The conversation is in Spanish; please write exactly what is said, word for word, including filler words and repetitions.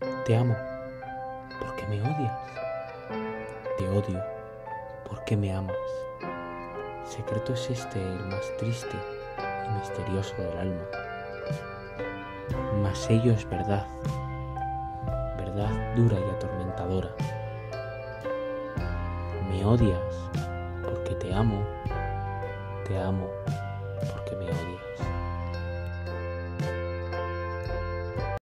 Te amo porque me odias. Te odio porque me amas. Secreto es este el más triste y misterioso del alma. Mas ello es verdad, verdad dura y atormentadora. Me odias porque te amo, te amo porque me odias.